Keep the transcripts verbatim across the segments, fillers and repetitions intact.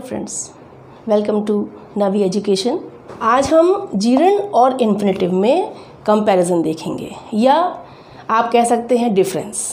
Friends, welcome to Navi education. आज हम gerund और इन्फिनेटिव में कंपैरिजन देखेंगे, या आप कह सकते हैं डिफरेंस।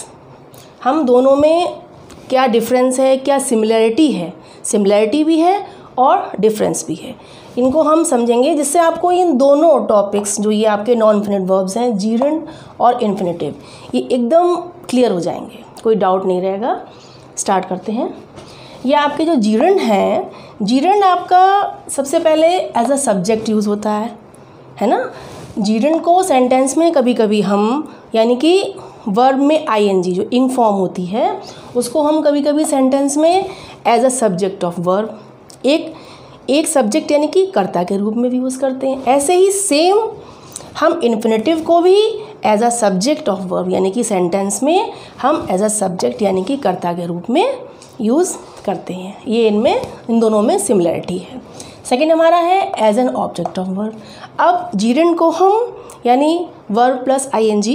हम दोनों में क्या डिफरेंस है, क्या सिमिलरिटी है, सिमिलरिटी भी है और डिफरेंस भी है, इनको हम समझेंगे, जिससे आपको इन दोनों टॉपिक्स जो ये आपके नॉन इन्फिनिट वर्ब्स हैं, जीरंड और इन्फिनेटिव, ये एकदम क्लियर हो जाएंगे, कोई डाउट नहीं रहेगा। स्टार्ट करते हैं। ये आपके जो जीरंड हैं, जीरंड आपका सबसे पहले एज अ सब्जेक्ट यूज़ होता है है ना। जीरंड को सेंटेंस में कभी कभी हम, यानी कि वर्ब में आईएनजी जो इंग फॉर्म होती है, उसको हम कभी कभी सेंटेंस में as a subject of verb, एक एक सब्जेक्ट यानी कि कर्ता के रूप में भी यूज़ करते हैं। ऐसे ही सेम हम इन्फिनेटिव को भी as a subject of verb, यानी कि सेंटेंस में हम एज अ सब्जेक्ट यानी कि कर्ता के रूप में यूज़ करते हैं। ये इनमें इन दोनों में सिमिलरिटी है। सेकंड हमारा है as an object of verb. अब जीरंड को हम, यानी वर्ब प्लस आईएनजी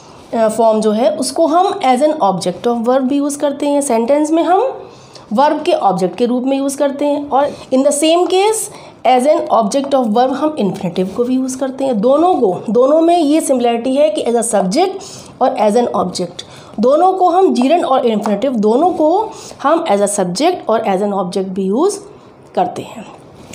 फॉर्म जो है, उसको हम as an object of verb भी यूज़ करते हैं। सेंटेंस में हम वर्ब के ऑब्जेक्ट के रूप में यूज़ करते हैं, और in the same case as an object of verb हम इन्फिनेटिव को भी यूज़ करते हैं। दोनों को दोनों में ये सिमिलरिटी है कि एज अ सब्जेक्ट और एज एन ऑब्जेक्ट, दोनों को हम, जीरंड और इन्फिनेटिव दोनों को हम एज अ सब्जेक्ट और एज एन ऑब्जेक्ट भी यूज़ करते हैं।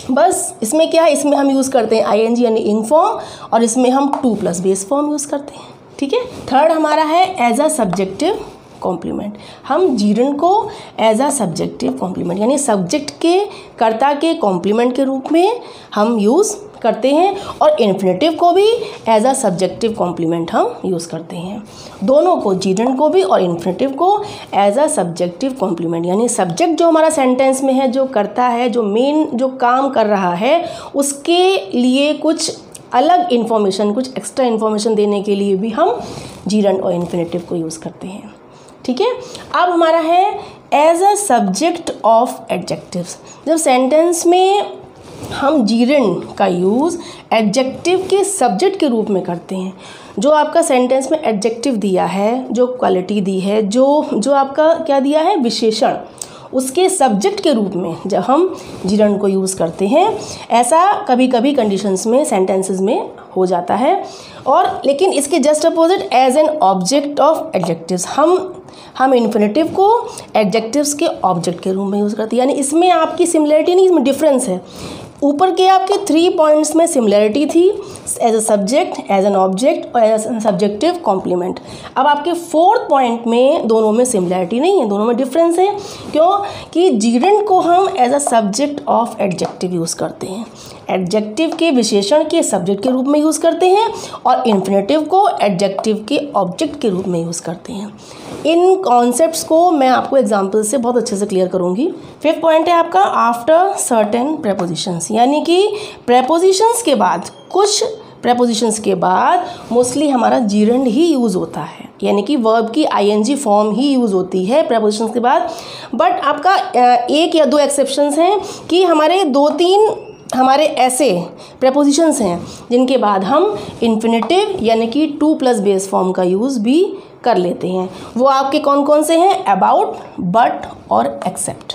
बस इसमें क्या है, इसमें हम यूज़ करते हैं आईएनजी यानी इंग फॉर्म, और इसमें हम to plus base form use करते हैं। ठीक है। थर्ड हमारा है एज अ सब्जेक्टिव कॉम्प्लीमेंट। हम जीरंड को एज अ सब्जेक्टिव कॉम्प्लीमेंट, यानी सब्जेक्ट के कर्ता के कॉम्प्लीमेंट के रूप में हम यूज़ करते हैं, और इन्फिनेटिव को भी एज अ सब्जेक्टिव कॉम्प्लीमेंट हम यूज़ करते हैं। दोनों को, जीरंड को भी और इन्फिनेटिव को, एज अ सब्जेक्टिव कॉम्प्लीमेंट, यानी सब्जेक्ट जो हमारा सेंटेंस में है, जो करता है, जो मेन जो काम कर रहा है, उसके लिए कुछ अलग इन्फॉर्मेशन, कुछ एक्स्ट्रा इन्फॉर्मेशन देने के लिए भी हम जीरंड और इन्फिनेटिव को यूज़ करते हैं। ठीक है। अब हमारा है as a subject of adjectives. जब सेंटेंस में हम जीरंड का यूज़ एडजेक्टिव के सब्जेक्ट के रूप में करते हैं, जो आपका सेंटेंस में एडजेक्टिव दिया है, जो क्वालिटी दी है, जो जो आपका क्या दिया है, विशेषण, उसके सब्जेक्ट के रूप में जब हम जीरंड को यूज़ करते हैं, ऐसा कभी कभी कंडीशंस में, सेंटेंसेस में हो जाता है। और लेकिन इसके just opposite as an object of adjectives, हम हम इन्फिनेटिव को एडजेक्टिव्स के ऑब्जेक्ट के रूप में यूज़ करते हैं। यानी इसमें आपकी सिमिलरिटी नहीं, इसमें डिफरेंस है। ऊपर के आपके थ्री पॉइंट्स में सिमिलरिटी थी, as a subject, as an object और एज अ सब्जेक्टिव कॉम्प्लीमेंट। अब आपके फोर्थ पॉइंट में दोनों में सिमिलरिटी नहीं है, दोनों में डिफरेंस है। क्यों? कि जीरंड को हम as a subject of adjective use करते हैं, एडजेक्टिव के विशेषण के सब्जेक्ट के रूप में यूज़ करते हैं, और इन्फिनेटिव को एडजेक्टिव के ऑब्जेक्ट के रूप में यूज़ करते हैं। इन कॉन्सेप्ट्स को मैं आपको एग्जांपल से बहुत अच्छे से क्लियर करूँगी। फिफ्थ पॉइंट है आपका आफ्टर सर्टेन प्रेपोजिशंस, यानी कि प्रेपोजिशंस के बाद, कुछ प्रेपोजिशंस के बाद मोस्टली हमारा जीरंड ही यूज़ होता है, यानी कि वर्ब की आईएनजी फॉर्म ही यूज़ होती है प्रेपोजिशंस के बाद। बट आपका एक या दो एक्सेप्शंस हैं कि हमारे दो तीन हमारे ऐसे प्रेपोजिशंस हैं जिनके बाद हम इन्फिनेटिव यानी कि टू प्लस बेस फॉर्म का यूज़ भी कर लेते हैं। वो आपके कौन कौन से हैं? अबाउट, बट और एक्सेप्ट।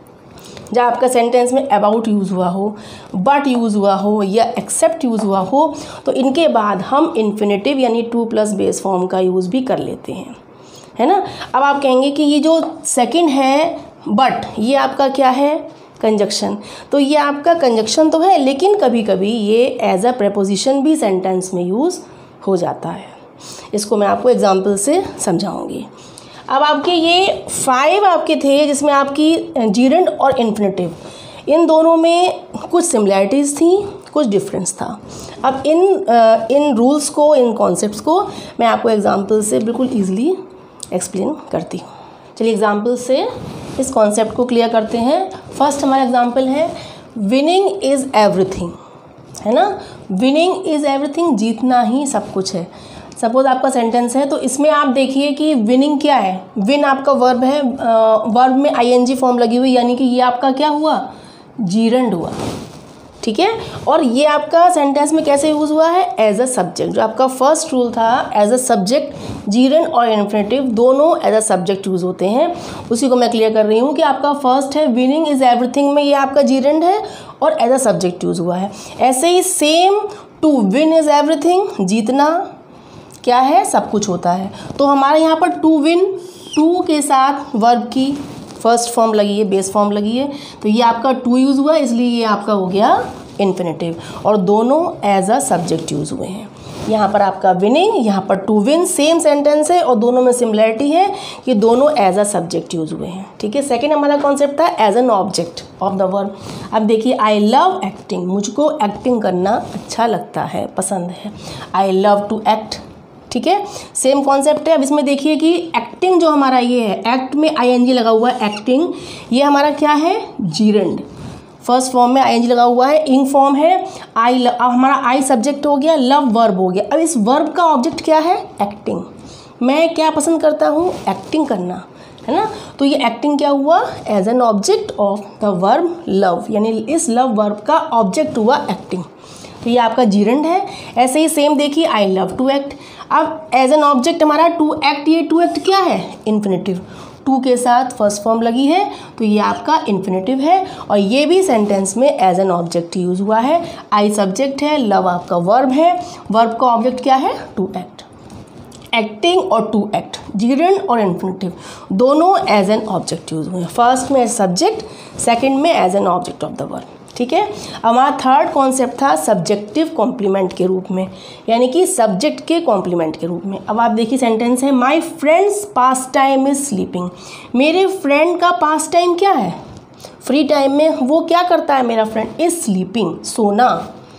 जब आपका सेंटेंस में अबाउट यूज़ हुआ हो, बट यूज़ हुआ हो या एक्सेप्ट यूज़ हुआ हो, तो इनके बाद हम इन्फिनेटिव यानी टू प्लस बेस फॉर्म का यूज़ भी कर लेते हैं, है ना। अब आप कहेंगे कि ये जो सेकंड है बट, ये आपका क्या है? कंजक्शन। तो ये आपका कंजक्शन तो है, लेकिन कभी कभी ये एज अ प्रेपोजिशन भी सेंटेंस में यूज़ हो जाता है। इसको मैं आपको एग्जांपल से समझाऊंगी। अब आपके ये फाइव आपके थे, जिसमें आपकी जीरंड और इन्फिनेटिव, इन दोनों में कुछ सिमिलरिटीज़ थी, कुछ डिफरेंस था। अब इन इन रूल्स को, इन कॉन्सेप्ट्स को मैं आपको एग्जांपल से बिल्कुल ईजिली एक्सप्लेन करती हूँ। चलिए एग्जांपल से इस कॉन्सेप्ट को क्लियर करते हैं। फर्स्ट हमारा एग्जांपल है विनिंग इज़ एवरीथिंग, है ना। विनिंग इज़ एवरीथिंग, जीतना ही सब कुछ है। सपोज आपका सेंटेंस है, तो इसमें आप देखिए कि विनिंग क्या है। विन आपका वर्ब है, वर्ब में आईएनजी फॉर्म लगी हुई, यानी कि ये आपका क्या हुआ? जीरंड हुआ। ठीक है। और ये आपका सेंटेंस में कैसे यूज़ हुआ है, एज अ सब्जेक्ट। जो आपका फर्स्ट रूल था एज अ सब्जेक्ट, जीरंड और इन्फिनेटिव दोनों एज अ सब्जेक्ट यूज़ होते हैं, उसी को मैं क्लियर कर रही हूँ कि आपका फर्स्ट है विनिंग इज एवरीथिंग में ये आपका जीरंड है और एज अ सब्जेक्ट यूज़ हुआ है। ऐसे ही same to win is everything, जीतना क्या है, सब कुछ होता है। तो हमारे यहाँ पर टू विन, टू के साथ वर्ब की फर्स्ट फॉर्म लगी है, बेस फॉर्म लगी है, तो ये आपका टू यूज़ हुआ, इसलिए ये आपका हो गया इन्फिनेटिव, और दोनों एज अ सब्जेक्ट यूज़ हुए हैं। यहाँ पर आपका विनिंग, यहाँ पर टू विन, सेम सेंटेंस है और दोनों में सिमिलरिटी है कि दोनों एज अ सब्जेक्ट यूज़ हुए हैं, ठीक है। सेकेंड हमारा कॉन्सेप्ट था as an object of the verb. अब देखिए, आई लव एक्टिंग, मुझको एक्टिंग करना अच्छा लगता है, पसंद है। आई लव टू एक्ट, ठीक है, सेम कॉन्सेप्ट है। अब इसमें देखिए कि एक्टिंग जो हमारा ये है, एक्ट में आई एन जी लगा हुआ है, एक्टिंग, ये हमारा क्या है, जीरंड। फर्स्ट फॉर्म में आई एन जी लगा हुआ है, इंग फॉर्म है, आई, अब हमारा आई सब्जेक्ट हो गया, लव वर्ब हो गया। अब इस वर्ब का ऑब्जेक्ट क्या है, एक्टिंग। मैं क्या पसंद करता हूँ, एक्टिंग करना, है ना। तो ये एक्टिंग क्या हुआ, as an object of the verb love, यानी इस लव वर्ब का ऑब्जेक्ट हुआ एक्टिंग, तो ये आपका जीरंड है। ऐसे ही सेम देखिए, आई लव टू एक्ट। अब एज एन ऑब्जेक्ट हमारा टू एक्ट, ये टू एक्ट क्या है, इन्फिनेटिव, टू के साथ फर्स्ट फॉर्म लगी है, तो ये आपका इन्फिनेटिव है। और ये भी सेंटेंस में एज एन ऑब्जेक्ट यूज़ हुआ है। आई सब्जेक्ट है, लव आपका वर्ब है, वर्ब का ऑब्जेक्ट क्या है, टू एक्ट। एक्टिंग और टू एक्ट, जीरंड और इन्फिनेटिव दोनों एज एन ऑब्जेक्ट यूज हुए हैं। फर्स्ट में एज सब्जेक्ट, सेकंड में as an object of the verb, ठीक है। हमारा थर्ड कॉन्सेप्ट था सब्जेक्टिव कॉम्प्लीमेंट के रूप में, यानी कि सब्जेक्ट के कॉम्प्लीमेंट के रूप में। अब आप देखिए सेंटेंस है, my friend's pastime is sleeping. मेरे फ्रेंड का पास टाइम क्या है, फ्री टाइम में वो क्या करता है मेरा फ्रेंड, इज स्लीपिंग, सोना,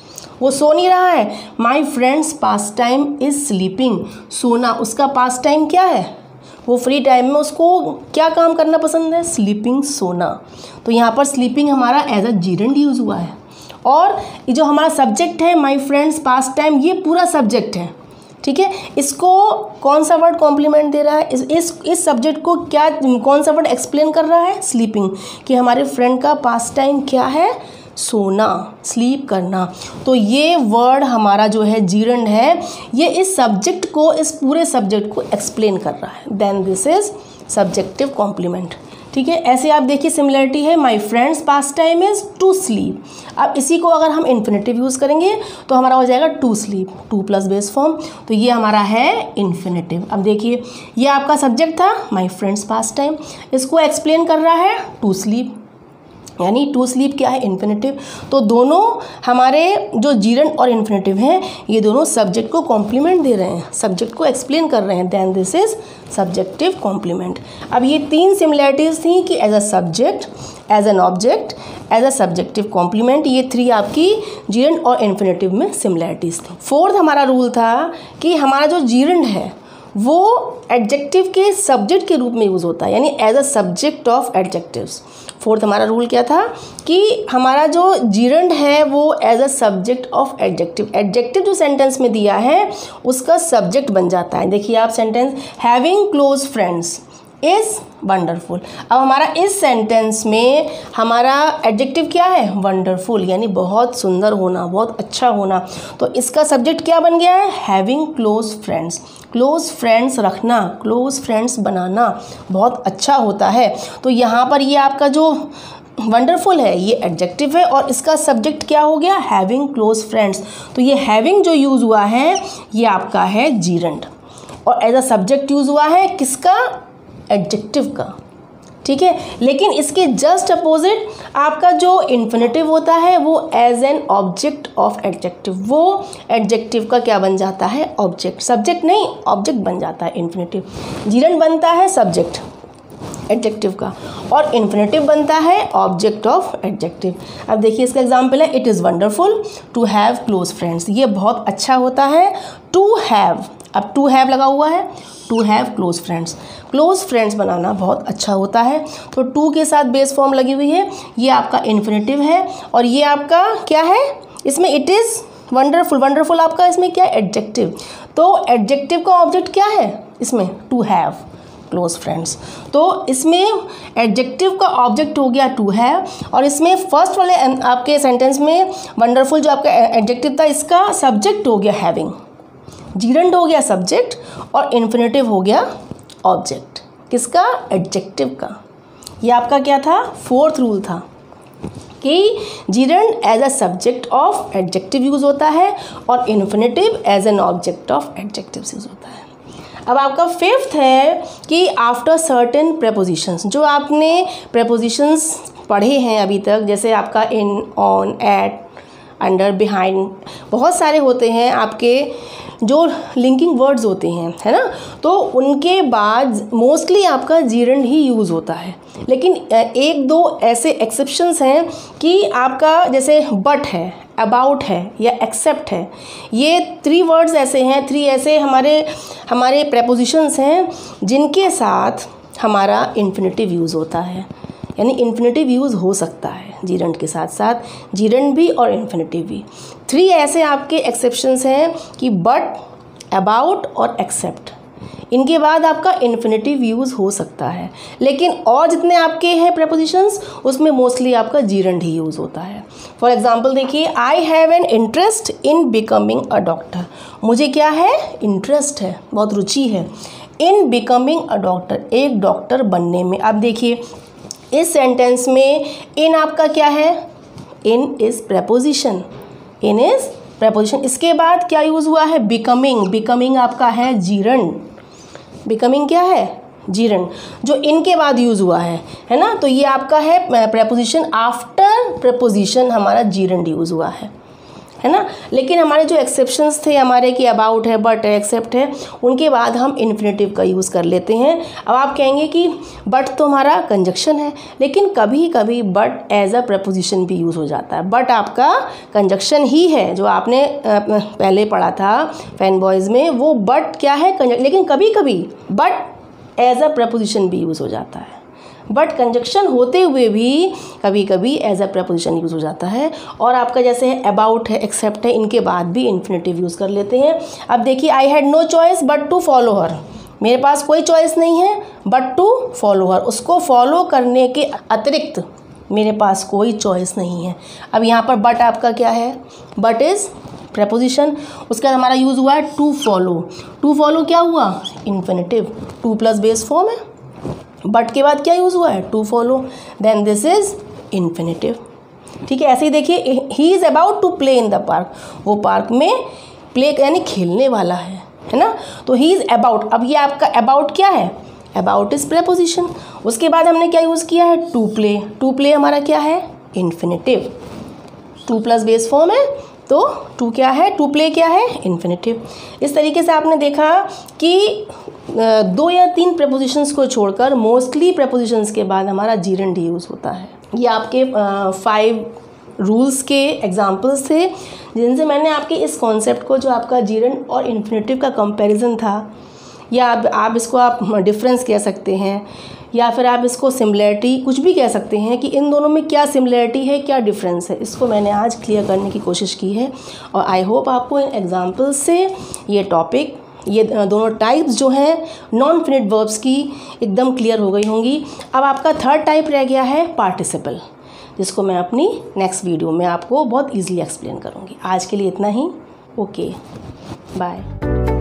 वो सो नहीं रहा है। My friend's pastime is sleeping, सोना, उसका पास टाइम क्या है, वो फ्री टाइम में उसको क्या काम करना पसंद है, स्लीपिंग, सोना। तो यहाँ पर स्लीपिंग हमारा एज अ जीरंड यूज़ हुआ है। और ये जो हमारा सब्जेक्ट है माई फ्रेंड्स पास टाइम, ये पूरा सब्जेक्ट है, ठीक है। इसको कौन सा वर्ड कॉम्प्लीमेंट दे रहा है, इस इस इस सब्जेक्ट को क्या, कौन सा वर्ड एक्सप्लेन कर रहा है, स्लीपिंग, कि हमारे फ्रेंड का पास टाइम क्या है, सोना, स्लीप करना। तो ये वर्ड हमारा जो है जीरंड है, ये इस सब्जेक्ट को, इस पूरे सब्जेक्ट को एक्सप्लेन कर रहा है। Then this is subjective complement, ठीक है। ऐसे आप देखिए सिमिलरिटी है, my friend's pastime is to sleep. अब इसी को अगर हम इन्फिनेटिव यूज़ करेंगे तो हमारा हो जाएगा to sleep, to plus base form, तो ये हमारा है इन्फिनेटिव। अब देखिए, ये आपका सब्जेक्ट था माई फ्रेंड्स पास टाइम, इसको एक्सप्लेन कर रहा है टू स्लीप, यानी टू स्लीप क्या है, इन्फिनेटिव। तो दोनों हमारे जो जीरंड और इन्फिनेटिव हैं, ये दोनों सब्जेक्ट को कॉम्प्लीमेंट दे रहे हैं, सब्जेक्ट को एक्सप्लेन कर रहे हैं। Then this is subjective complement. अब ये तीन सिमिलरिटीज़ थी कि as a subject, as an object, as a subjective complement, ये थ्री आपकी जीरंड और इन्फिनेटिव में सिमिलरिटीज़ थी। फोर्थ हमारा रूल था कि हमारा जो जीरंड है वो एडजेक्टिव के सब्जेक्ट के रूप में यूज़ होता है, यानी as a subject of adjectives. Fourth हमारा रूल क्या था कि हमारा जो जीरंड है वो as a subject of adjective, adjective जो सेंटेंस में दिया है उसका सब्जेक्ट बन जाता है। देखिए आप sentence, having close friends is wonderful. अब हमारा इस सेंटेंस में हमारा एडजेक्टिव क्या है, वंडरफुल, यानी बहुत सुंदर होना, बहुत अच्छा होना। तो इसका सब्जेक्ट क्या बन गया है, having close friends, close friends रखना, क्लोज फ्रेंड्स बनाना बहुत अच्छा होता है। तो यहाँ पर ये आपका जो वंडरफुल है ये एडजेक्टिव है और इसका सब्जेक्ट क्या हो गया, हैविंग क्लोज फ्रेंड्स। तो ये हैविंग जो यूज़ हुआ है ये आपका है जीरंड, और एज अ सब्जेक्ट यूज़ हुआ है किसका, एडजेक्टिव का, ठीक है। लेकिन इसके जस्ट अपोजिट आपका जो इन्फिनेटिव होता है वो as an object of adjective, वो एडजेक्टिव का क्या बन जाता है, ऑब्जेक्ट, सब्जेक्ट नहीं ऑब्जेक्ट बन जाता है इन्फिनेटिव। जीरंड बनता है सब्जेक्ट एडजेक्टिव का और इन्फिनेटिव बनता है ऑब्जेक्ट ऑफ एडजेक्टिव। अब देखिए इसका एग्जांपल है, it is wonderful to have close friends, ये बहुत अच्छा होता है टू हैव, अब टू हैव लगा हुआ है, to have close friends, close friends बनाना बहुत अच्छा होता है। तो टू के साथ बेस फॉर्म लगी हुई है, ये आपका इन्फिनेटिव है और ये आपका क्या है, इसमें इट इज़ वंडरफुल, वंडरफुल आपका इसमें क्या है, एडजेक्टिव। तो एडजेक्टिव का ऑब्जेक्ट क्या है इसमें, टू हैव, क्लोज फ्रेंड्स। तो इसमें एडजेक्टिव का ऑब्जेक्ट हो गया टू हैव, और इसमें फर्स्ट वाले आपके सेंटेंस में वंडरफुल जो आपका एडजेक्टिव था इसका सब्जेक्ट हो गया हैविंग, जीरंड हो गया सब्जेक्ट, और इन्फिनेटिव हो गया ऑब्जेक्ट। किसका? एडजेक्टिव का। ये आपका क्या था? फोर्थ रूल था कि gerund as a subject of adjective use होता है और infinitive as an object of adjective use होता है। अब आपका फिफ्थ है कि आफ्टर सर्टेन प्रेपोजिशंस, जो आपने प्रेपोजिशंस पढ़े हैं अभी तक, जैसे आपका in, on, at, under, behind, बहुत सारे होते हैं आपके जो लिंकिंग वर्ड्स होते हैं, है ना, तो उनके बाद मोस्टली आपका जीरंड ही यूज़ होता है। लेकिन एक दो ऐसे एक्सेप्शंस हैं कि आपका जैसे बट है, अबाउट है या एक्सेप्ट है, ये थ्री वर्ड्स ऐसे हैं, थ्री ऐसे हमारे हमारे प्रेपोजिशंस हैं जिनके साथ हमारा इन्फिनेटिव यूज़ होता है, यानी इन्फिनेटिव यूज़ हो सकता है जीरंड के साथ साथ, जीरंड भी और इन्फिनेटिव भी। थ्री ऐसे आपके एक्सेप्शंस हैं कि बट, अबाउट और एक्सेप्ट, इनके बाद आपका इन्फिनेटिव यूज़ हो सकता है। लेकिन और जितने आपके हैं प्रेपोजिशंस उसमें मोस्टली आपका जीरंड ही यूज़ होता है। फॉर एग्जांपल देखिए, I have an interest in becoming a doctor, मुझे क्या है? इंटरेस्ट है, बहुत रुचि है इन बिकमिंग अ डॉक्टर, एक डॉक्टर बनने में। अब देखिए इस सेंटेंस में इन आपका क्या है? In is preposition, in is preposition. इसके बाद क्या यूज़ हुआ है? बिकमिंग, बिकमिंग आपका है जीरंड, बिकमिंग क्या है? जीरंड, जो इनके बाद यूज़ हुआ है, है ना, तो ये आपका है प्रेपोजिशन, आफ्टर प्रेपोजिशन हमारा जीरंड यूज़ हुआ है, है ना। लेकिन हमारे जो एक्सेप्शंस थे हमारे कि अबाउट है, बट है, एक्सेप्ट है, उनके बाद हम इन्फिनेटिव का यूज़ कर लेते हैं। अब आप कहेंगे कि बट तो हमारा कंजक्शन है, लेकिन कभी कभी बट एज अ प्रपोजिशन भी यूज़ हो जाता है। बट आपका कंजक्शन ही है, जो आपने पहले पढ़ा था फैन बॉयज़ में, वो बट क्या है? कंजक्शन। लेकिन कभी कभी बट एज अ प्रपोजिशन भी यूज़ हो जाता है, बट कंजक्शन होते हुए भी कभी कभी एज अ प्रपोजिशन यूज़ हो जाता है। और आपका जैसे है अबाउट है, एक्सेप्ट है, इनके बाद भी इन्फिनेटिव यूज़ कर लेते हैं। अब देखिए, I had no choice but to follow her, मेरे पास कोई चॉइस नहीं है बट टू फॉलो हर, उसको फॉलो करने के अतिरिक्त मेरे पास कोई चॉइस नहीं है। अब यहाँ पर बट आपका क्या है? बट इज़ प्रेपोजिशन, उसका हमारा यूज़ हुआ है टू फॉलो। टू फॉलो क्या हुआ? Infinitive, to plus base form है। बट के बाद क्या यूज़ हुआ है? To follow, then this is infinitive. ठीक है, ऐसे ही देखिए, he is about to play in the park, वो पार्क में प्ले यानी खेलने वाला है, है ना, तो ही इज़ अबाउट। अब ये आपका अबाउट क्या है? About is preposition. उसके बाद हमने क्या यूज़ किया है? To play. टू प्ले हमारा क्या है? Infinitive, to plus base form है, तो टू क्या है? टू प्ले क्या है? इन्फिनेटिव। इस तरीके से आपने देखा कि दो या तीन प्रेपोजिशंस को छोड़कर मोस्टली प्रेपोजिशंस के बाद हमारा जीरंड यूज़ होता है। ये आपके फाइव रूल्स के एग्जांपल्स थे जिनसे मैंने आपके इस कॉन्सेप्ट को, जो आपका जीरंड और इन्फिनेटिव का कंपैरिजन था, या आप, आप इसको आप डिफरेंस कह सकते हैं, या फिर आप इसको सिमिलैरिटी कुछ भी कह सकते हैं कि इन दोनों में क्या सिमिलैरिटी है, क्या डिफरेंस है, इसको मैंने आज क्लियर करने की कोशिश की है। और आई होप आपको इन एग्जांपल्स से ये टॉपिक, ये दोनों टाइप्स जो हैं नॉन फिनिट वर्ब्स की, एकदम क्लियर हो गई होंगी। अब आपका थर्ड टाइप रह गया है पार्टिसिपल, जिसको मैं अपनी नेक्स्ट वीडियो में आपको बहुत ईजीली एक्सप्लेन करूँगी। आज के लिए इतना ही। Okay, bye.